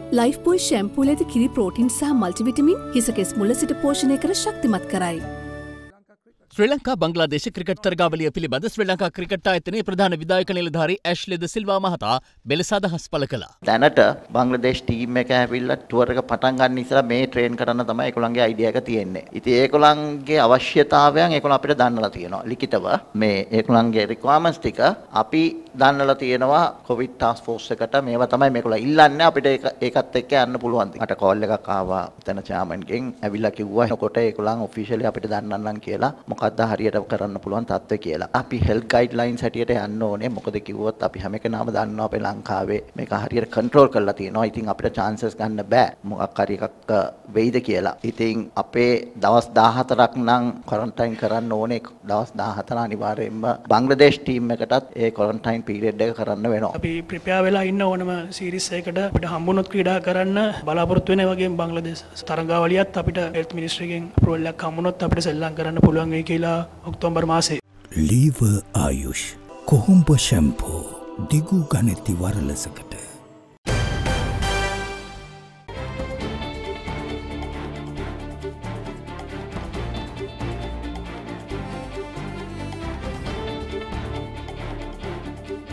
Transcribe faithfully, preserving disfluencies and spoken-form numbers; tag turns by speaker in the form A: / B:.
A: Life බොයි ෂැම්පූල ඇති කිරි protein සහ මල්ටිවිටමින් හිසකෙස් මුල සිට පෝෂණය කර ශක්තිමත් කරයි.
B: ශ්‍රී ලංකා බංග්ලාදේශ ක්‍රිකට් තරගාවලිය පිළිබඳ ශ්‍රී ලංකා ක්‍රිකට් ආයතනයේ ප්‍රධාන විධායක නිලධාරී ඇෂ්ලි ද සිල්වා මහතා මෙලෙස අදහස් පළ කළා.
C: දැනට බංග්ලාදේශ ටීම් එක ඇවිල්ලා ටුවර් එක පටන් ගන්න ඉස්සලා මේ ට්‍රේන් කරන්න තමයි ඒගොල්ලන්ගේ අයිඩියා එක තියෙන්නේ. ඉතින් ඒගොල්ලන්ගේ අවශ්‍යතාවයන් ඒගොල්ලෝ අපිට දන්නලා තියෙනවා. ලිඛිතව මේ ඒගොල්ලන්ගේ රික්වයර්මන්ට්ස් ටික අපි දන්නලා තියෙනවා කොවිඩ් ටාස්ක් ෆෝස් එකට. මේවා තමයි මේගොල්ලෝ ඉල්ලන්නේ අපිට ඒකත් එක්ක යන්න පුළුවන්. මට කෝල් එකක් ආවා එතන චෑමන්ගෙන් ඇවිල්ලා කිව්වා එතකොට ඒගොල්ලන් ඔෆිෂියලි අපිට දන්නන්නම් කියලා. මොකක්ද හරියට කරන්න පුළුවන් තත්ත්වය කියලා. අපි හෙල්ත් ගයිඩ්ලයින්ස් හැටියට යන්න ඕනේ. මොකද කිව්වොත් අපි හැම කෙනාම දන්නවා අපේ ලංකාවේ මේක හරියට කන්ට්‍රෝල් කරලා තියෙනවා. ඉතින් අපිට chances ගන්න බෑ. මොකක් හරි එකක් වෙයිද කියලා. ඉතින් අපේ දවස් දාහතරක් නම් ක්වොරන්ටයින් කරන්න ඕනේ. දවස් දාහතර අනිවාර්යයෙන්ම බංග්ලාදේශ ටීම් එකටත් ඒ ක්වොරන්ටයින් පීරියඩ් එක කරන්න වෙනවා.
D: අපි ප්‍රිපෙයාර් වෙලා ඉන්න ඕනම සීරීස් එකකට අපිට හම්බුනොත් ක්‍රීඩා කරන්න බලාපොරොත්තු වෙන වගේම බංග්ලාදේශ තරගාවලියත් අපිට හෙල්ත් මිනිස්ට්‍රියකින් අප්‍රූවල් එකක් හම්බුනොත් අපිට සෙල්ලම් කරන්න පුළුවන් වෙයි කියලා ඔක්තෝබර් මාසේ.
E: ලීවර් ආයුෂ් කොහොඹ ෂැම්පූ දිගු ගණති වරලසකට